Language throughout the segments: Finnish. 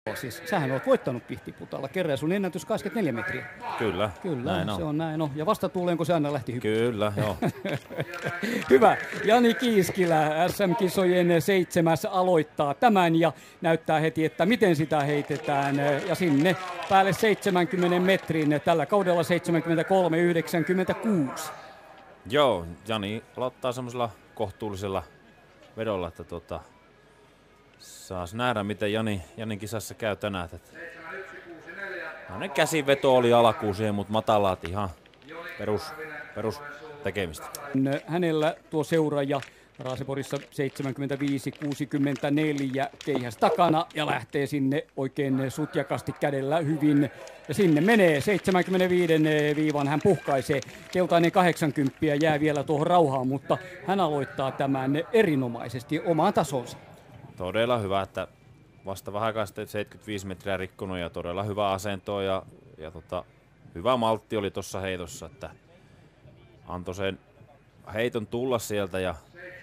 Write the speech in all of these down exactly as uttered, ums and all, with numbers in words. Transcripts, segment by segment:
Siis sähän olet voittanut Pihtiputalla kerran ja sun ennätys kaksikymmentäneljä metriä. Kyllä, Kyllä, näin se on. on näin on. Ja vastatuuleenko se aina lähti hyppään? Kyllä, joo. Hyvä. Jani Kiiskilä, S M-kisojen seitsemäs, aloittaa tämän ja näyttää heti, että miten sitä heitetään. Ja sinne päälle seitsemänkymmenen metrin, tällä kaudella seitsemänkymmentäkolme yhdeksänkymmentäkuusi. Joo, Jani aloittaa semmoisella kohtuullisella vedolla, että tota, saas nähdä, miten Jani, Janin kisassa käy tänään. No, käsiveto oli alkuun siihen, mutta matalaat ihan perus, perus tekemistä. Hänellä tuo seuraaja Raaseporissa seitsemänkymmentäviisi kuusikymmentäneljä keihäs takana ja lähtee sinne oikein sutjakasti kädellä hyvin. Ja sinne menee seitsemänkymmentäviisi viivan, hän puhkaisee. Keltainen kahdeksankymmentä jää vielä tuohon rauhaan, mutta hän aloittaa tämän erinomaisesti omaan tasonsa. Todella hyvä, että vasta vähän aikaa sitten seitsemänkymmentäviisi metriä rikkonut ja todella hyvä asento ja, ja tota, hyvä maltti oli tuossa heitossa, että antoi sen heiton tulla sieltä ja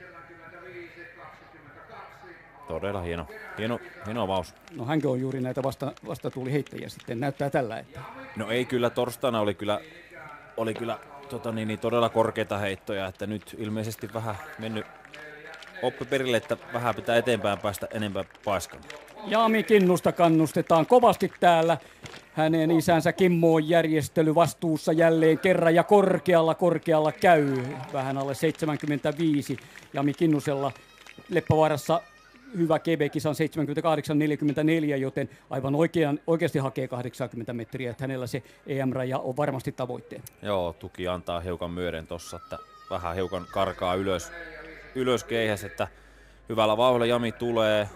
todella hieno, hieno, hieno avaus. No hänkö on juuri näitä vasta, vastatuuliheittäjiä sitten, näyttää tällä, että... No ei kyllä, torstaina oli kyllä, oli kyllä tota niin, niin todella korkeita heittoja, että nyt ilmeisesti vähän mennyt oppi perille, että vähän pitää eteenpäin päästä enempää paiskamaan. Jami Kinnusta kannustetaan kovasti täällä. Hänen isänsä Kimmo on järjestely vastuussa jälleen kerran ja korkealla korkealla käy. Vähän alle seitsemänkymmentäviisi. Jami Kinnusella Leppävaarassa hyvä kevekisan seitsemänkymmentäkahdeksan neljäkymmentäneljä, joten aivan oikean, oikeasti hakee kahdeksankymmentä metriä. Että hänellä se E M-raja on varmasti tavoitteen. Joo, tuki antaa hiukan myöden tossa, että vähän hiukan karkaa ylös, ylös keihäs, että hyvällä vauhdilla Jami tulee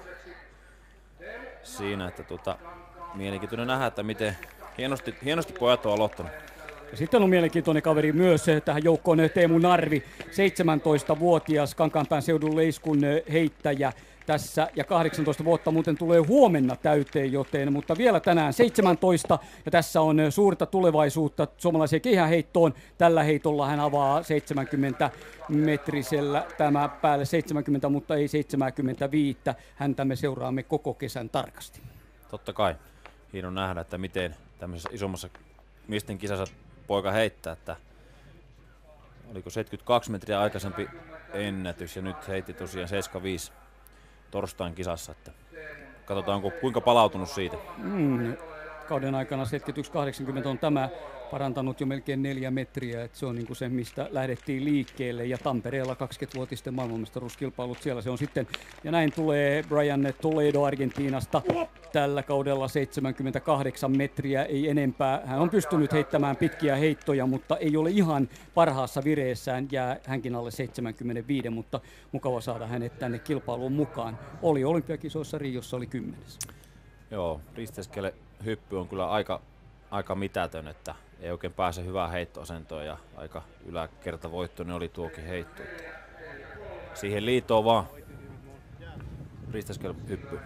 siinä, että tota, mielenkiintoinen nähdä, että miten hienosti, hienosti pojat on aloittanut. Ja sitten on mielenkiintoinen kaveri myös tähän joukkoon Teemu Narvi, seitsemäntoistavuotias Kankaanpään seudun leiskun heittäjä tässä ja kahdeksantoista vuotta muuten tulee huomenna täyteen, joten, mutta vielä tänään seitsemäntoista ja tässä on suurta tulevaisuutta suomalaiseen keihäheittoon. Tällä heitolla hän avaa seitsemänkymmentä metrisellä tämä päälle seitsemänkymmentä, mutta ei seitsemänkymmentäviisi. Häntä me seuraamme koko kesän tarkasti. Totta kai. Hieno nähdä, että miten tämmöisessä isommassa miesten kisassa poika heittää, että oliko seitsemänkymmentäkaksi metriä aikaisempi ennätys ja nyt heitti tosiaan seitsemänkymmentäviisi torstain kisassa, että katsotaan onko, kuinka palautunut siitä. Mm, kauden aikana seitsemänkymmentäyksi kahdeksankymmentä on tämä parantanut jo melkein neljä metriä, että se on niin kuin se, mistä lähdettiin liikkeelle ja Tampereella kaksikymmentävuotisten maailmanmestaruuskilpailut siellä se on sitten. Ja näin tulee Brian Toledo Argentiinasta tällä kaudella seitsemänkymmentäkahdeksan metriä, ei enempää. Hän on pystynyt heittämään pitkiä heittoja, mutta ei ole ihan parhaassa vireessään, jää hänkin alle seitsemänkymmentäviisi, mutta mukava saada hänet tänne kilpailuun mukaan. Oli olympiakisoissa, Riossa oli kymmenes. Joo, risteskele hyppy on kyllä aika, aika mitätön, että ei oikein pääse hyvään heittoasentoon ja aika yläkertavoittoinen oli tuokin heitto. Siihen liitoon vaan risteskele hyppy.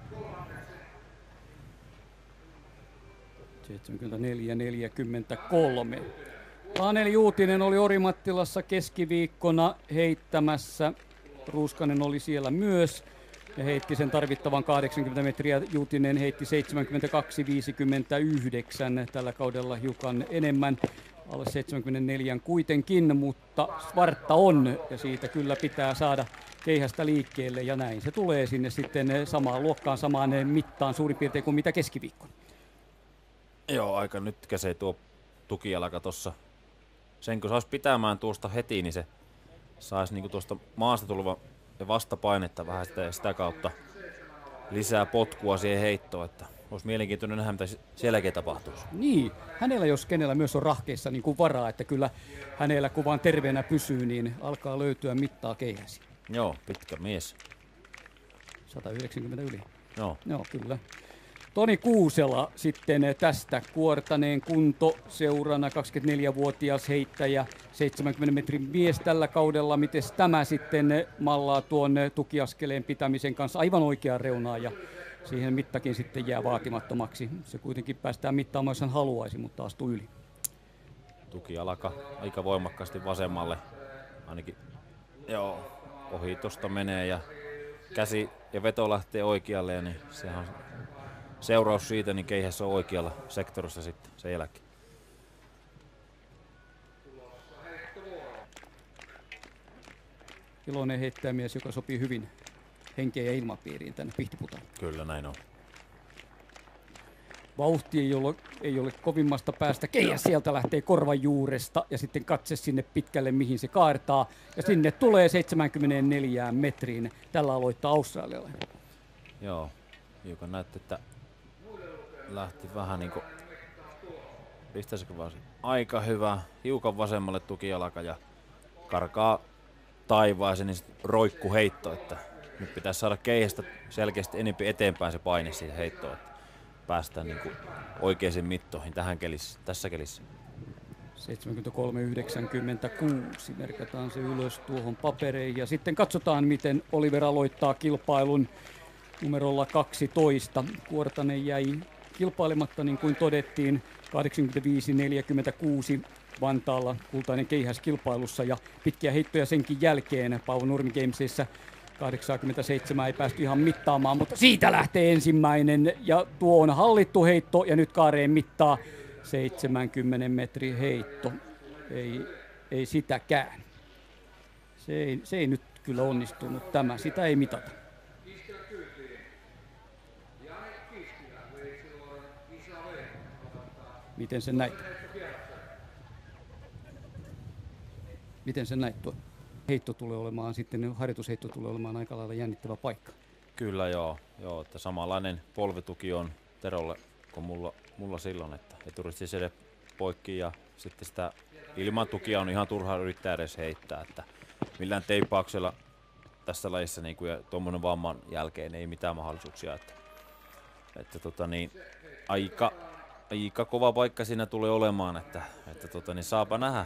seitsemänkymmentäneljä neljäkymmentäkolme. Taneli Juutinen oli Orimattilassa keskiviikkona heittämässä. Ruuskanen oli siellä myös ja heitti sen tarvittavan kahdeksankymmentä metriä. Juutinen heitti seitsemänkymmentäkaksi viisikymmentäyhdeksän tällä kaudella hiukan enemmän. Alle seitsemänkymmentäneljä kuitenkin, mutta Svartta on ja siitä kyllä pitää saada keihästä liikkeelle ja näin se tulee sinne sitten samaan luokkaan, samaan mittaan suurin piirtein kuin mitä keskiviikkona. Joo, aika nytkäsee tuo tukijalka tossa. Sen kun saisi pitämään tuosta heti, niin se saisi niinku tuosta maasta tuleva vastapainetta vähän sitä, ja sitä kautta lisää potkua siihen heittoon, että olisi mielenkiintoinen nähdä, mitä sielläkin tapahtuisi. Niin, hänellä jos kenellä myös on rahkeissa niin kuin varaa, että kyllä hänellä kun vaan terveenä pysyy, niin alkaa löytyä mittaa keihäsi. Joo, pitkä mies. sata yhdeksänkymmentä yli. Joo. Joo, kyllä. Toni Kuusela sitten tästä Kuortaneen kunto seurana, kaksikymmentäneljävuotias heittäjä, seitsemänkymmenen metrin mies tällä kaudella. Miten tämä sitten mallaa tuon tukiaskeleen pitämisen kanssa aivan oikeaan reunaan ja siihen mittakin sitten jää vaatimattomaksi. Se kuitenkin päästään mittaamaan, jos hän haluaisi, mutta astuu yli. Tukijalka aika voimakkaasti vasemmalle, ainakin joo, ohi tosta menee ja käsi ja veto lähtee oikealle, niin sehän seuraus siitä, niin keihäs on oikealla sektorissa sitten sen jälkeen. Iloinen heittäjämies, joka sopii hyvin henkeen ja ilmapiiriin tänne Pihtiputaan. Kyllä näin on. Vauhti ei ole, ei ole kovimmasta päästä. Keihäs sieltä lähtee korvan juuresta ja sitten katse sinne pitkälle, mihin se kaartaa. Ja sinne tulee seitsemänkymmentäneljä metriin. Tällä aloittaa australialainen. Joo, hiukan näytti, että lähti vähän niinku, pistäisikö vaan aika hyvä, hiukan vasemmalle tukijalka ja karkaa taivaaseen, niin roikku heitto, että nyt pitäisi saada keihästä selkeästi enemmän eteenpäin se paine siihen heittoon, että päästään niinku oikeisiin mittoihin tähän kelissä, tässä kelissä. seitsemänkymmentäkolme yhdeksänkymmentäkuusi merkataan se ylös tuohon papereihin ja sitten katsotaan, miten Oliver aloittaa kilpailun numerolla kaksitoista. Kuortanen jäi kilpailematta, niin kuin todettiin, kahdeksankymmentäviisi neljäkymmentäkuusi Vantaalla kultainen keihäs kilpailussa ja pitkiä heittoja senkin jälkeen Paavo Nurmi Gamesissa kahdeksankymmentäseitsemän ei päästy ihan mittaamaan, mutta siitä lähtee ensimmäinen ja tuo on hallittu heitto ja nyt Kaareen mittaa seitsemänkymmentä metrin heitto. Ei, ei sitäkään. Se ei, se ei nyt kyllä onnistunut tämä, sitä ei mitata. Miten sen näit? Miten sen näit tuo? Heitto tulee olemaan sitten, harjoitusheitto tulee olemaan aika lailla jännittävä paikka. Kyllä joo, joo että samanlainen polvituki on Terolle kuin mulla, mulla silloin, että eturistisede poikki ja sitten sitä ilmatukia on ihan turha yrittää edes heittää, että millään teipauksella tässä lajissa niin kuin, ja tuommoinen vamman jälkeen ei mitään mahdollisuuksia, että, että tota niin, aika, aika kova paikka siinä tulee olemaan, että, että tota niin, saapa nähdä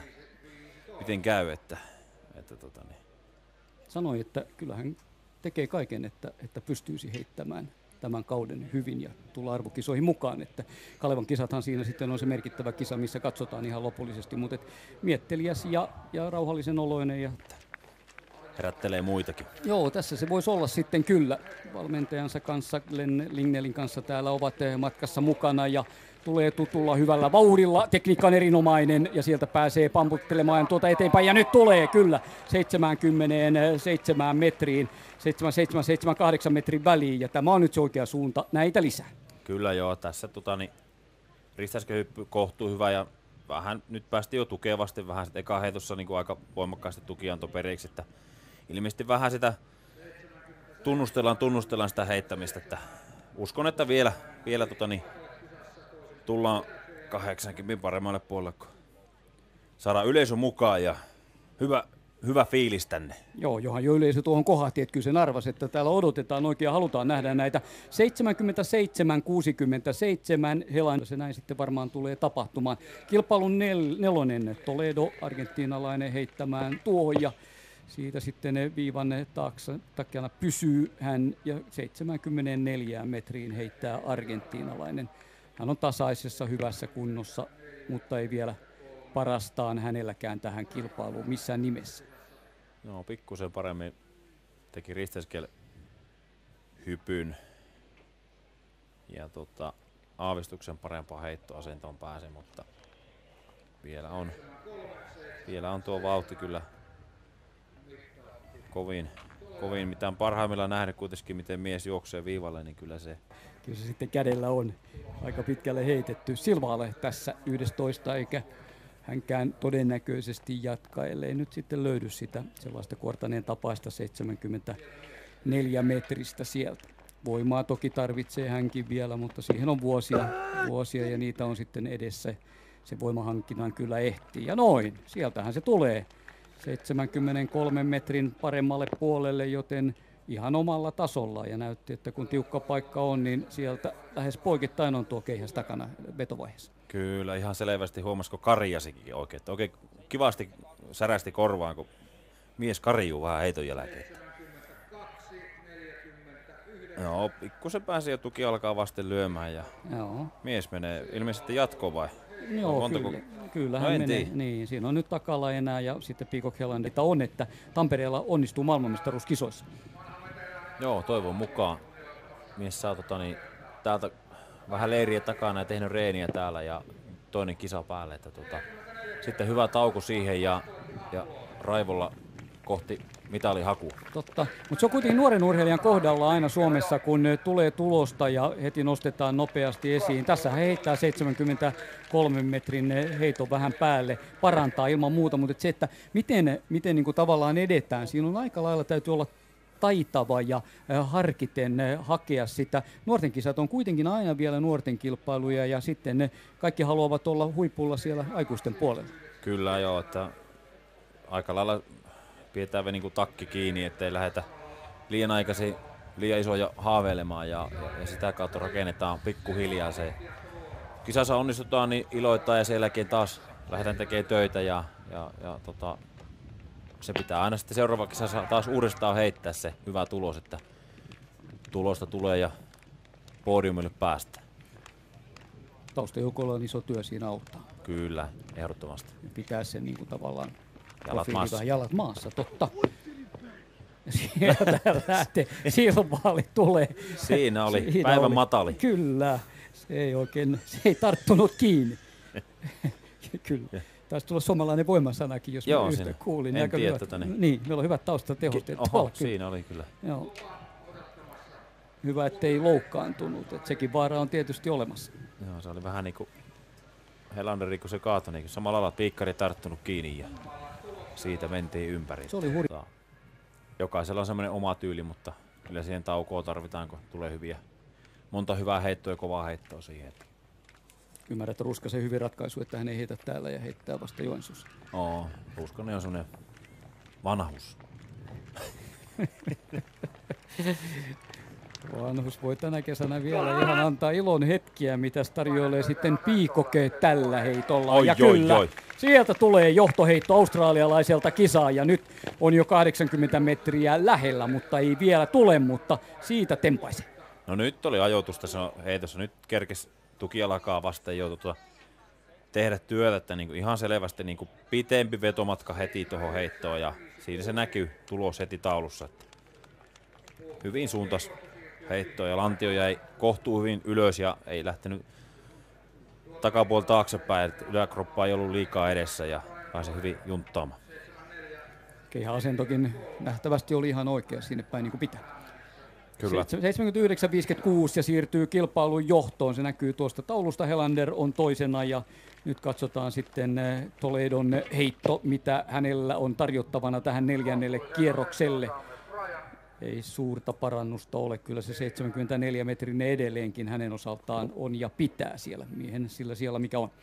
miten käy, että, että tota niin. Sanoi, että kyllähän tekee kaiken, että, että pystyisi heittämään tämän kauden hyvin ja tulla arvokisoihin mukaan. Että Kalevan kisathan siinä sitten on se merkittävä kisa, missä katsotaan ihan lopullisesti, mutta mietteliäs ja, ja rauhallisen oloinen. Ja herättelee muitakin. Joo, tässä se voisi olla sitten kyllä. Valmentajansa kanssa, Glenn Lignellin kanssa täällä ovat matkassa mukana ja tulee tutulla hyvällä vauhdilla. Tekniikka on erinomainen ja sieltä pääsee pamputtelemaan tuota eteenpäin. Ja nyt tulee kyllä seitsemänkymmentäseitsemän metriin, seitsemänkymmentäseitsemän seitsemänkymmentäkahdeksan metrin väliin. Ja tämä on nyt se oikea suunta. Näitä lisää. Kyllä joo, tässä tota, niin, ristäiskehyppy kohtuu hyvä ja vähän nyt päästiin jo tukevasti vähän sitten eka heitossa niin kuin aika voimakkaasti tuki antoi periksi, että ilmeisesti vähän sitä tunnustellaan, tunnustellaan sitä heittämistä, että uskon, että vielä, vielä tota, niin, tullaan kahdeksankymmentä paremmalle puolelle, kun saadaan yleisö mukaan ja hyvä, hyvä fiilis tänne. Joo, johan jo yleisö tuohon kohahti, että kyllä sen arvasi, että täällä odotetaan oikein ja halutaan nähdä näitä seitsemänkymmentäseitsemän kuusikymmentäseitsemän, Helan se näin sitten varmaan tulee tapahtumaan. Kilpailun nel, nelonen Toledo, argentiinalainen heittämään tuohon ja siitä sitten viivan taakse takana pysyy hän ja seitsemänkymmentäneljä metriin heittää argentiinalainen. Hän on tasaisessa hyvässä kunnossa, mutta ei vielä parastaan hänelläkään tähän kilpailuun missään nimessä. No, pikkusen paremmin teki risteskel hypyn ja tota, aavistuksen parempaa heittoasentoon pääsi, mutta vielä on, vielä on tuo vauhti kyllä kovin, kovin mitään parhaimmillaan nähnyt kuitenkin, miten mies juoksee viivalle, niin kyllä se Kyllä se sitten kädellä on aika pitkälle heitetty. Silvaalle tässä yksitoista eikä hänkään todennäköisesti jatka, ellei nyt sitten löydy sitä sellaista Kuortaneen tapaista seitsemänkymmentäneljä metristä sieltä. Voimaa toki tarvitsee hänkin vielä, mutta siihen on vuosia, vuosia ja niitä on sitten edessä. Se voimahankinnan kyllä ehtii. Ja noin, sieltähän se tulee seitsemänkymmentäkolme metrin paremmalle puolelle, joten ihan omalla tasolla ja näytti, että kun tiukka paikka on, niin sieltä lähes poikittain on tuo keihäs takana vetovaiheessa. Kyllä, ihan selvästi huomasiko karjasikin oikein. Että oikein kivasti särästi korvaan, kun mies karjuu vähän heiton jälkeen. Joo, pikkusen pääsi ja tuki alkaa vasten lyömään ja Joo. mies menee ilmeisesti jatkoon vai? Joo, montako... kyllä. Kyllä hän no menee. Niin, siinä on nyt takalla enää ja sitten Peacock Helland, että on, että Tampereella onnistuu maailmanmestaruuskisoissa. Joo, toivon mukaan mies saa tota, niin, täältä vähän leiriä takana ja tehnyt reeniä täällä ja toinen kisa päälle. Että tota, sitten hyvä tauko siihen ja, ja raivolla kohti mitalihaku. Totta, mutta se on kuitenkin nuoren urheilijan kohdalla aina Suomessa, kun tulee tulosta ja heti nostetaan nopeasti esiin. Tässä hän heittää seitsemänkymmentäkolme metrin heiton vähän päälle, parantaa ilman muuta, mutta se, että miten, miten niin kuin tavallaan edetään, siinä on aika lailla täytyy olla taitava ja harkiten hakea sitä. Nuorten kisat on kuitenkin aina vielä nuorten kilpailuja ja sitten ne kaikki haluavat olla huipulla siellä aikuisten puolella. Kyllä joo, että aika lailla pidetään niin kuin takki kiinni, ettei lähdetä liian aikaisin liian isoja haaveilemaan ja, ja, ja sitä kautta rakennetaan pikkuhiljaa se. Kisassa onnistutaan, niin iloitaan ja sen jälkeen taas lähdetään tekemään töitä ja, ja, ja tota, se pitää aina sitten seuraava kisassa taas uudestaan heittää se hyvä tulos, että tulosta tulee ja podiumille päästään. Taustajoukolla on iso työ siinä auttaa. Kyllä, ehdottomasti. Ja pitää sen niin kuin tavallaan jalat maassa. Jalat maassa, totta. Sieltä lähtee, silvaali tulee. Siinä oli Siinä päivän oli. matali. Kyllä, se ei oikein, se ei tarttunut kiinni. Kyllä. Taisi tulla suomalainen voimasanakin, jos Joo, mä yhtä siinä. kuulin. En tiedä hyvät, tota niin. niin, meillä on hyvät taustatehot. Ki- Oho, siinä oli kyllä. Joo. Hyvä, ettei loukkaantunut. Et sekin vaara on tietysti olemassa. Joo, se oli vähän niin kuin Helanderi, kun se kaatui, niin samalla lailla piikkari tarttunut kiinni ja siitä mentiin ympäri. Se oli hurja. Jokaisella on semmoinen oma tyyli, mutta kyllä siihen taukoa tarvitaan, kun tulee hyviä, monta hyvää heittoa ja kovaa heittoa siihen. Ymmärrät Ruskasen hyvin ratkaisu, että hän ei heitä täällä ja heittää vasta Joensuussa. Oo, Ruskanen on semmoinen vanhus. Vanhus voi tänä kesänä vielä ihan antaa ilon hetkiä, mitä tarjoilee sitten Piikoke tällä heitolla. Oi, ja oi, kyllä, oi. sieltä tulee johtoheitto australialaiselta kisaa ja nyt on jo kahdeksankymmentä metriä lähellä, mutta ei vielä tule, mutta siitä tempaisi. No nyt oli ajoitus tässä heitossa, nyt kerkesi tukialakaa vasten jo tuota tehdä työtä, että niinku ihan selvästi niinku pitempi vetomatka heti tuohon heittoon ja siinä se näkyy tulos heti taulussa. Että hyvin suuntas heittoa ja lantio jäi kohtuu hyvin ylös ja ei lähtenyt takapuolta taaksepäin, että yläkroppa ei ollut liikaa edessä ja pääsi hyvin junttaamaan. Keihäasentokin nähtävästi oli ihan oikea sinne päin niin kuin pitää. Kyllä. seitsemänkymmentäyhdeksän viisikymmentäkuusi ja siirtyy kilpailun johtoon. Se näkyy tuosta taulusta. Helander on toisena ja nyt katsotaan sitten Toledon heitto, mitä hänellä on tarjottavana tähän neljännelle kierrokselle. Ei suurta parannusta ole. Kyllä se seitsemänkymmentäneljä metrinen edelleenkin hänen osaltaan on ja pitää siellä miehen sillä siellä mikä on.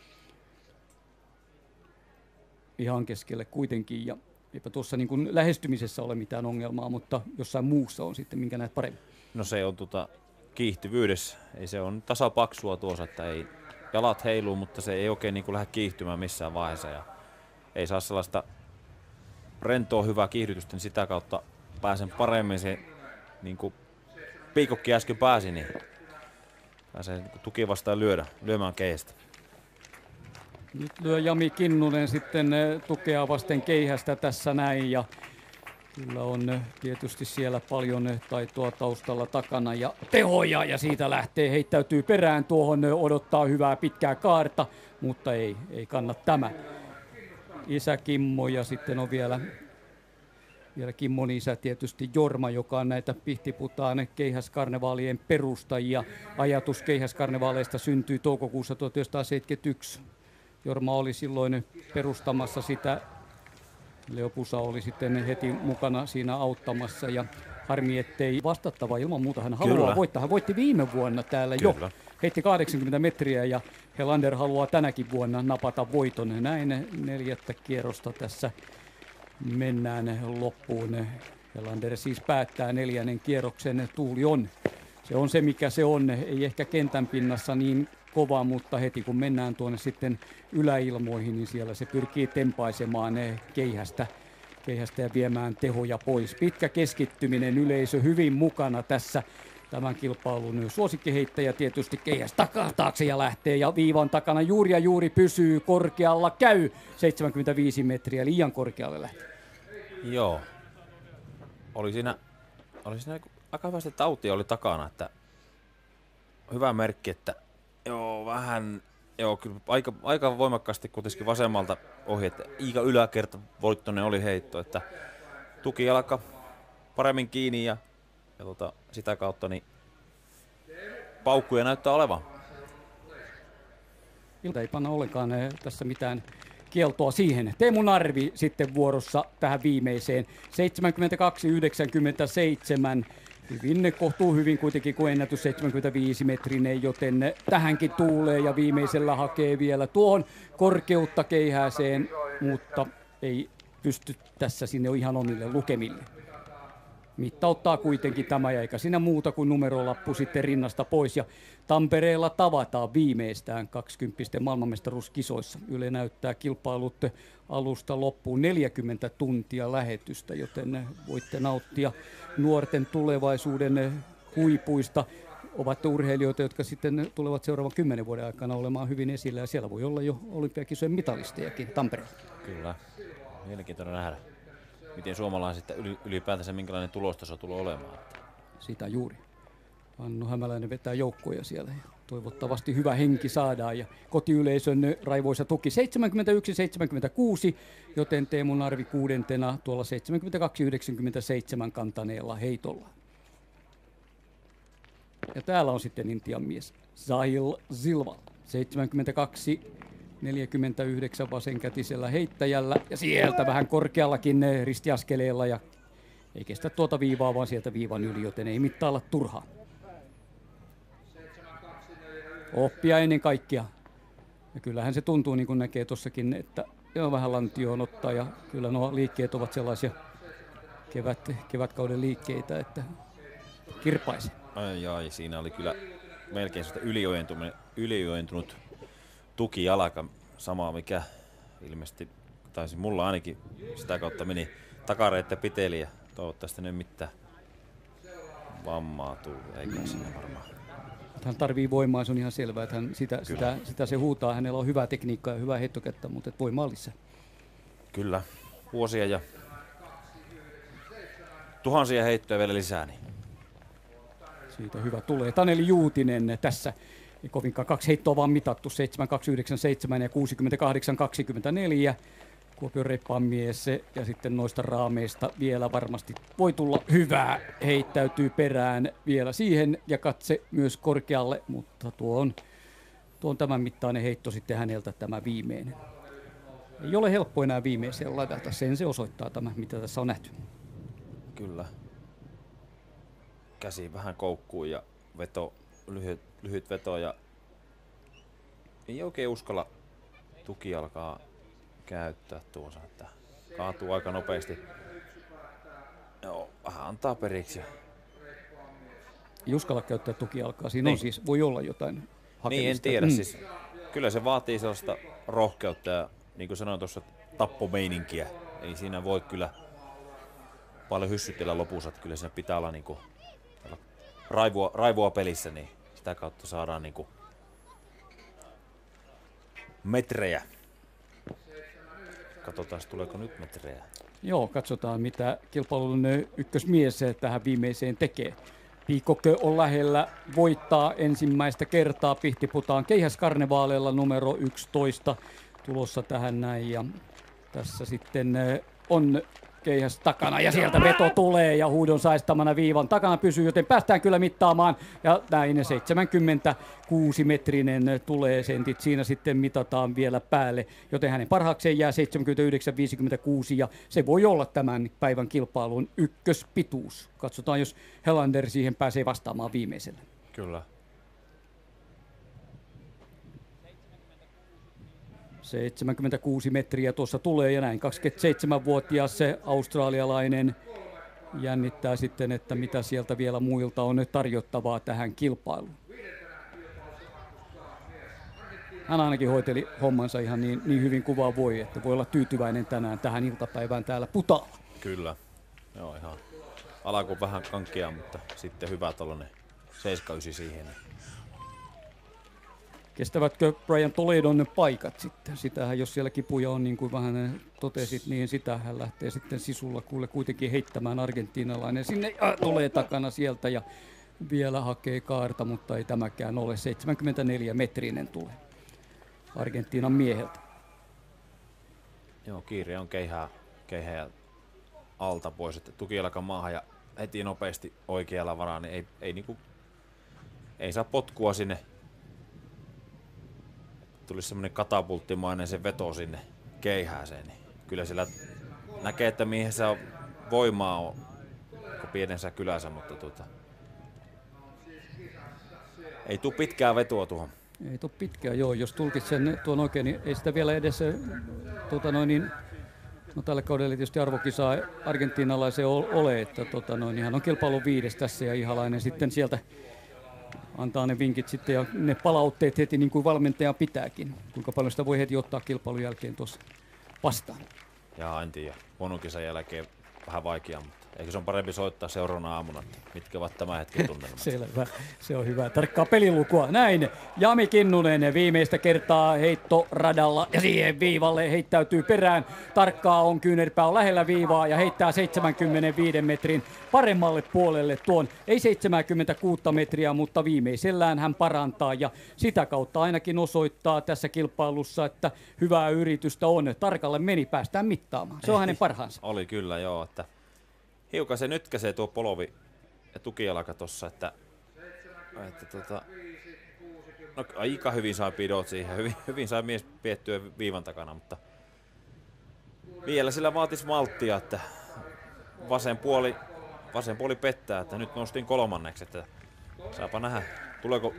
Ihan keskelle kuitenkin ja eipä tuossa niin kuin lähestymisessä ole mitään ongelmaa, mutta jossain muussa on sitten, minkä näet paremmin. No se on tuota kiihtyvyydessä. Ei se on tasapaksua tuossa, että ei jalat heiluu, mutta se ei oikein niin kuin lähde kiihtymään missään vaiheessa. Ja ei saa sellaista rentoa hyvää kiihdytystä, niin sitä kautta pääsen paremmin se, niin kuin Piikokki äsken pääsi, niin pääsee niin tuki vastaan lyödä, lyömään keihästä. Nyt lyö Jami Kinnunen sitten tukea vasten keihästä tässä näin ja kyllä on tietysti siellä paljon taitoa taustalla takana ja tehoja ja siitä lähtee, heittäytyy perään tuohon, odottaa hyvää pitkää kaarta, mutta ei, ei kanna tämä. Isä Kimmo ja sitten on vielä, vielä Kimmon isä tietysti Jorma, joka on näitä Pihtiputaan keihäskarnevaalien perustajia. Ajatus keihäskarnevaaleista syntyi toukokuussa tuhatyhdeksänsataaseitsemänkymmentäyksi. Jorma oli silloin perustamassa sitä. Leo Pusa oli sitten heti mukana siinä auttamassa ja harmi, ettei vastattava ilman muuta. Hän haluaa Kyllä. voittaa. Hän voitti viime vuonna täällä Kyllä. jo. Heitti kahdeksankymmentä metriä ja Helander haluaa tänäkin vuonna napata voiton. Näin neljättä kierrosta tässä mennään loppuun. Helander siis päättää neljännen kierroksen. Tuuli on. Se on se mikä se on. Ei ehkä kentän pinnassa niin kova, mutta heti kun mennään tuonne sitten yläilmoihin, niin siellä se pyrkii tempaisemaan keihästä, keihästä ja viemään tehoja pois. Pitkä keskittyminen, yleisö hyvin mukana tässä tämän kilpailun suosikkiheittäjä tietysti keihäs takaa taakse ja lähtee ja viivan takana juuri ja juuri pysyy korkealla, käy seitsemänkymmentäviisi metriä, liian korkealle lähtee. Joo. Oli siinä, oli siinä aika hyvästi tautia oli takana, että hyvä merkki, että vähän, joo, kyllä aika, aika voimakkaasti kuitenkin vasemmalta ohi, että Iika yläkerta voittoinen oli heitto, että tukijalka paremmin kiinni ja, ja tota, sitä kautta niin paukkuja näyttää olevan. Ilta ei panna ollenkaan eh, tässä mitään kieltoa siihen. Teemu Narvi sitten vuorossa tähän viimeiseen. seitsemänkymmentäkaksi yhdeksänkymmentäseitsemän. Hyvin kohtuu hyvin kuitenkin, kun ennätys seitsemänkymmentäviisi metrinen, joten tähänkin tuulee ja viimeisellä hakee vielä tuohon korkeutta keihääseen, mutta ei pysty tässä sinne ihan omille lukemille. Mittauttaa kuitenkin tämä ja eikä siinä muuta kuin numerolappu sitten rinnasta pois. Ja Tampereella tavataan viimeistään kaksikymppisten maailmanmestaruuskisoissa. Yle näyttää kilpailut alusta loppuun neljäkymmentä tuntia lähetystä, joten voitte nauttia nuorten tulevaisuuden huipuista. Ovat urheilijoita, jotka sitten tulevat seuraavan kymmenen vuoden aikana olemaan hyvin esillä ja siellä voi olla jo olympiakisojen mitalistejakin Tampereella. Kyllä, mielenkiintoinen nähdä. Miten suomalaiset ylipäätänsä minkälainen tulostaso tulee olemaan? Sitä juuri. Annu Hämäläinen vetää joukkoja siellä ja toivottavasti hyvä henki saadaan ja kotiyleisön raivoisa tuki seitsemänkymmentäyksi seitsemänkymmentäkuusi, joten Teemu Narvi kuudentena tuolla seitsemänkymmentäkaksi yhdeksänkymmentäseitsemän kantaneella heitolla. Ja täällä on sitten Intian mies Sahil Silva, seitsemänkymmentäkaksi neljäkymmentäyhdeksän vasenkätisellä heittäjällä ja sieltä vähän korkeallakin ristiaskeleella ja ei kestä tuota viivaa vaan sieltä viivan yli, joten ei mittailla turhaa. Oppia ennen kaikkea. Ja kyllähän se tuntuu niin kuin näkee tuossakin, että joo, vähän lantioon ottaa ja kyllä nuo liikkeet ovat sellaisia kevät, kevätkauden liikkeitä, että kirpaisi. Ai ai, siinä oli kyllä melkein yliojentunut tukijalka, samaa mikä ilmeisesti taisi mulla ainakin sitä kautta meni takareitten piteli ja toivottavasti ne mitään vammaa tullut, eikä siinä varmaan. Hän tarvii voimaa, se on ihan selvää, että hän sitä, sitä, sitä se huutaa. Hänellä on hyvää tekniikkaa ja hyvää heittokättä, mutta et voimaa lisää. Kyllä, vuosia ja tuhansia heittoja vielä lisää. Niin. Siitä hyvä tulee. Taneli Juutinen tässä. Ei kovinkaan kaksi heittoa vaan mitattu, seitsemän kaksi yhdeksän seitsemän ja kuusikymmentäkahdeksan kaksikymmentäneljä. Kuopion reppaan mies ja sitten noista raameista vielä varmasti voi tulla hyvää. Heittäytyy perään vielä siihen ja katse myös korkealle, mutta tuo on, tuo on tämän mittainen heitto sitten häneltä tämä viimeinen. Ei ole helppo enää viimeiseen ladata, sen se osoittaa tämä, mitä tässä on nähty. Kyllä. Käsi vähän koukkuu ja veto, lyhyt, lyhyt veto ja ei oikein uskalla tuki alkaa käyttää tuossa, että kaatuu aika nopeasti. Joo, vähän antaa periksi. Ei uskalla käyttää tukijalkaa, siinä niin. On siis, voi olla jotain hakemista. Niin, en tiedä. Mm. Siis, kyllä se vaatii sellaista rohkeutta ja niin kuin sanoin tuossa, tappomeininkiä. Ei siinä voi kyllä paljon hyssytellä lopussa, että kyllä siinä pitää olla niin kuin raivua, raivua pelissä, niin sitä kautta saadaan niin kuin metrejä. Katsotaan, tuleeko nyt metrejä. Joo, katsotaan mitä kilpailun ykkösmies tähän viimeiseen tekee. Piikokö on lähellä voittaa ensimmäistä kertaa Pihtiputaan keihäskarnevaaleilla numero yksitoista tulossa tähän näin. Ja tässä sitten on keihäs takana ja sieltä veto tulee ja huudon saistamana viivan takana pysyy, joten päästään kyllä mittaamaan ja näin seitsemänkymmentäkuusi metrinen tulee, sentit siinä sitten mitataan vielä päälle, joten hänen parhaakseen jää seitsemänkymmentäyhdeksän viisikymmentäkuusi ja se voi olla tämän päivän kilpailun ykköspituus. Katsotaan, jos Helander siihen pääsee vastaamaan viimeiselle. Kyllä. seitsemänkymmentäkuusi metriä tuossa tulee ja näin kaksikymmentäseitsemänvuotias se australialainen jännittää sitten, että mitä sieltä vielä muilta on tarjottavaa tähän kilpailuun. Hän ainakin hoiteli hommansa ihan niin, niin hyvin kuin vaan voi, että voi olla tyytyväinen tänään tähän iltapäivään täällä Putaalla. Kyllä, joo ihan alku vähän kankkia, mutta sitten hyvä tollainen seitsemän yhdeksän siihen. Kestävätkö Brian Toledon paikat sitten? Sitähän, jos siellä kipuja on, niin kuin vähän totesit, niin sitä hän lähtee sitten sisulla kuule kuitenkin heittämään argentiinalainen. Sinne äh, tulee takana sieltä ja vielä hakee kaarta, mutta ei tämäkään ole. seitsemänkymmentäneljä metrinen tulee Argentiinan mieheltä. Joo, kiire on keihää, keihää alta pois, että tukijalka maahan ja heti nopeasti oikealla varaan, niin ei, ei, niinku, ei saa potkua sinne. Tulisi semmoinen katapulttimainen se veto sinne keihääseen, niin kyllä sillä näkee, että mihin se on voimaa on pienensä kylänsä, mutta tuota, ei tule pitkää vetoa tuohon. Ei tule pitkään, joo. Jos tulkitsen tuon oikein, niin ei sitä vielä edes tuota noin, niin, no tällä kaudella tietysti arvokisaa argentiinalaisen ole, että tota noin, niin hän on kilpailun viides tässä ja Ihalainen sitten sieltä antaa ne vinkit sitten ja ne palautteet heti niin kuin valmentaja pitääkin. Kuinka paljon sitä voi heti ottaa kilpailun jälkeen tuossa vastaan. Ja en tiedä, huonon kisan jälkeen vähän vaikea, mutta eikö se on parempi soittaa seuraavana aamuna, että mitkä ovat tämän hetken tunnelmat. Selvä, se on hyvä. Tarkkaa pelilukua. Näin, Jami Kinnunen viimeistä kertaa heittoradalla ja siihen viivalle heittäytyy perään. Tarkkaa on, kyynärpää on lähellä viivaa ja heittää seitsemänkymmentäviisi metrin paremmalle puolelle tuon. Ei seitsemänkymmentäkuusi metriä, mutta viimeisellään hän parantaa ja sitä kautta ainakin osoittaa tässä kilpailussa, että hyvää yritystä on. Tarkalle meni, päästään mittaamaan. Se on hänen parhaansa. Oli kyllä, joo, että hiukan se nytkäsee tuo polovi ja tukijalka tossa, että, että tota, no, aika hyvin sai pidot siihen, hyvin, hyvin sai mies piettyä viivan takana, mutta vielä sillä vaatisi malttia, että vasen puoli, vasen puoli pettää, että nyt noustiin kolmanneksi, että saapa nähdä, tuleeko,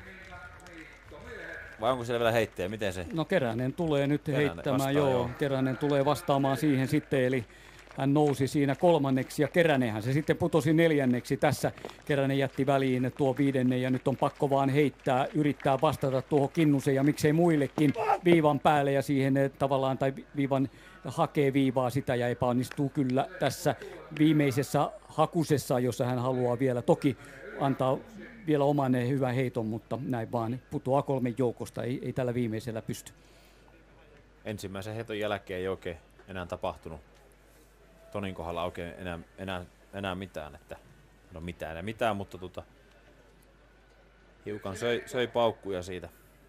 vai onko siellä vielä heittejä, miten se? No Keränen tulee nyt Keränen heittämään, vastaa, joo. joo, Keränen tulee vastaamaan siihen sitten, eli hän nousi siinä kolmanneksi ja Keränenhän se sitten putosi neljänneksi. Tässä Keränen jätti väliin tuo viidennen ja nyt on pakko vaan heittää, yrittää vastata tuohon Kinnusen ja miksei muillekin viivan päälle ja siihen tavallaan tai viivan hakee viivaa sitä ja epäonnistuu kyllä tässä viimeisessä hakusessa, jossa hän haluaa vielä toki antaa vielä oman hyvän heiton, mutta näin vaan putoaa kolmen joukosta, ei, ei tällä viimeisellä pysty. Ensimmäisen heiton jälkeen ei oikein enää tapahtunut Tonin kohdalla oikein enää, enää, enää mitään, että no mitään enää mitään, mutta tota, hiukan söi, söi paukkuja siitä.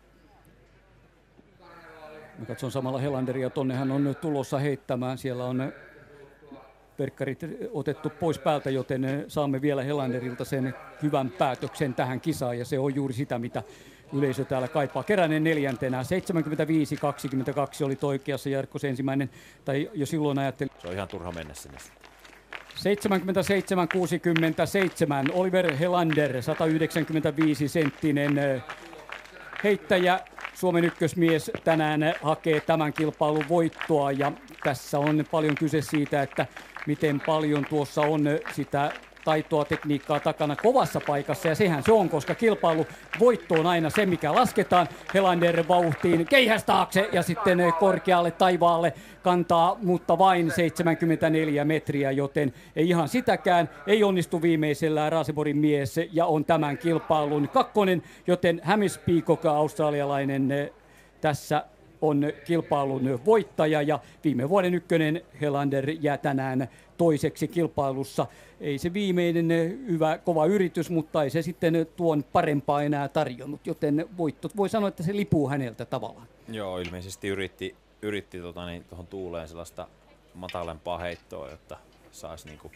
Mä katson samalla Helanderia, tonne hän on tulossa heittämään, siellä on verkkarit otettu pois päältä, joten saamme vielä Helanderilta sen hyvän päätöksen tähän kisaan ja se on juuri sitä, mitä yleisö täällä kaipaa. Keränen neljäntenä, seitsemänkymmentäviisi kaksikymmentäkaksi oli oikeassa Jarkkos ensimmäinen, tai jo silloin ajattelin. Se on ihan turha mennä sinne. seitsemänkymmentäseitsemän kuusikymmentäseitsemän, Oliver Helander, sata yhdeksänkymmentäviisi senttinen heittäjä, Suomen ykkösmies tänään hakee tämän kilpailun voittoa ja tässä on paljon kyse siitä, että miten paljon tuossa on sitä taitoa, tekniikkaa takana kovassa paikassa ja sehän se on, koska kilpailu voitto on aina se, mikä lasketaan. Helander vauhtiin keihästaakse ja sitten korkealle taivaalle kantaa, mutta vain seitsemänkymmentäneljä metriä, joten ei ihan sitäkään. Ei onnistu viimeisellään Raaseporin mies ja on tämän kilpailun kakkonen, joten Hamis Peacock, australialainen, tässä on kilpailun voittaja ja viime vuoden ykkönen Helander jää tänään toiseksi kilpailussa. Ei se viimeinen hyvä, kova yritys, mutta ei se sitten tuon parempaa enää tarjonnut, joten voitto voi sanoa, että se lipuu häneltä tavallaan. Joo, ilmeisesti yritti, yritti tota, niin, tuohon tuuleen sellaista matalempaa heittoa, jotta saisi niinku,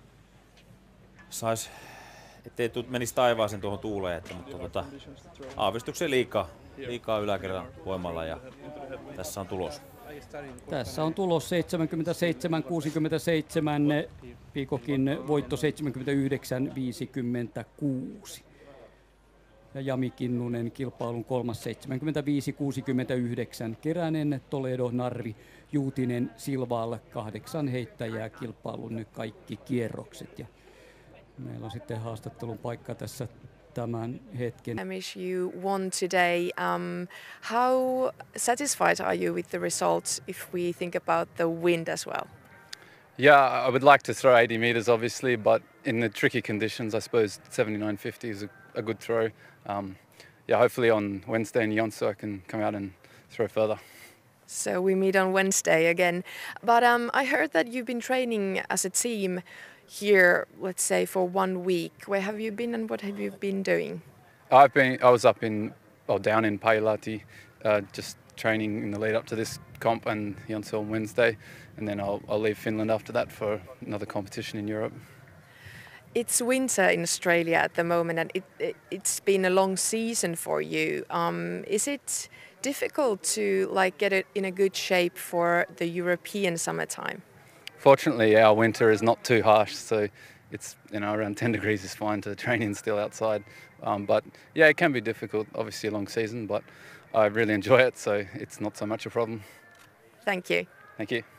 sais, ettei menisi taivaaseen tuohon tuuleen, että, mutta tota, aavistuksen liikaa, liikaa yläkerran voimalla ja tässä on tulos. Tässä on tulos seitsemänkymmentäseitsemän kuusikymmentäseitsemän, Peacockin voitto seitsemänkymmentäyhdeksän viisikymmentäkuusi. Ja Jami Kinnunen kilpailun kolmas seitsemänkymmentäviisi kuusikymmentäyhdeksän. Keränen, Toledo, Narvi, Juutinen, Silvaalla kahdeksan heittäjää kilpailun kaikki kierrokset. Ja meillä on sitten haastattelun paikka tässä tämän hetken. Hamish, you won today. Um, how satisfied are you with the results if we think about the wind as well? Yeah, I would like to throw eighty meters, obviously, but in the tricky conditions, I suppose seventy-nine fifty is a, a good throw. Um, yeah, hopefully on Wednesday in Jonsu I can come out and throw further. So we meet on Wednesday again. But um, I heard that you've been training as a team. here, let's say, for one week. Where have you been and what have you been doing? I've been, I was up in, or down in Pailahti, uh, just training in the lead up to this comp and Jonsu on Wednesday, and then I'll, I'll leave Finland after that for another competition in Europe. It's winter in Australia at the moment, and it, it, it's been a long season for you. Um, is it difficult to like get it in a good shape for the European summertime? Fortunately, our winter is not too harsh, so it's, you know, around ten degrees is fine to train in still outside. Um, but yeah, it can be difficult, obviously a long season, but I really enjoy it, so it's not so much a problem. Thank you. Thank you.